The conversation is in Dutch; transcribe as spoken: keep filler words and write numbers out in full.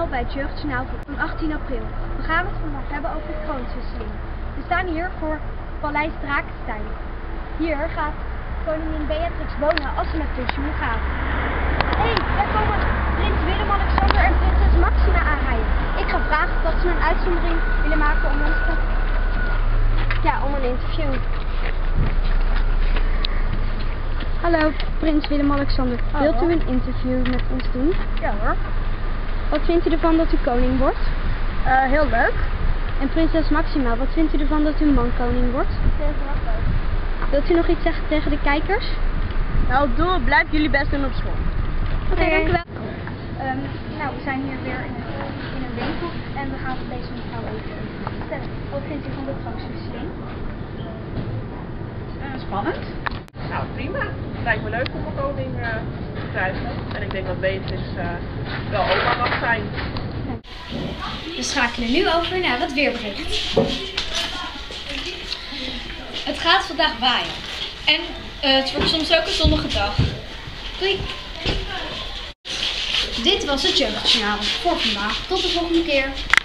Jeugdjournaal bij het Jeugdjournaal van achttien april. We gaan het vandaag hebben over de kroonswisseling. We staan hier voor Paleis Drakenstein. Hier gaat koningin Beatrix wonen als ze met pensioen gaat. Hé, hey, daar komen prins Willem-Alexander en prinses Maxima aanrijden. Ik ga vragen of ze een uitzondering willen maken om ons te... Ja, om een interview. Hallo, prins Willem-Alexander. Wilt u een interview met ons doen? Ja hoor. Wat vindt u ervan dat u koning wordt? Uh, heel leuk. En prinses Maxima, wat vindt u ervan dat uw man koning wordt? Dat is wel leuk. Wilt u nog iets zeggen tegen de kijkers? Nou, doe, blijf jullie best doen op school. Oké, okay, dank u wel. Um, nou, we zijn hier weer in een, in een winkel en we gaan deze mevrouw even vertellen. Wat vindt u van de kroonswisseling? Uh, spannend. Nou, prima. Het lijkt me leuk om een koning uh, te krijgen. En ik denk dat Beatrix uh, wel oma mag zijn. We schakelen nu over naar het weerbericht. Het gaat vandaag waaien. En uh, het wordt soms ook een zonnige dag. Doei! Dit was het Jeugdjournaal voor vandaag. Tot de volgende keer.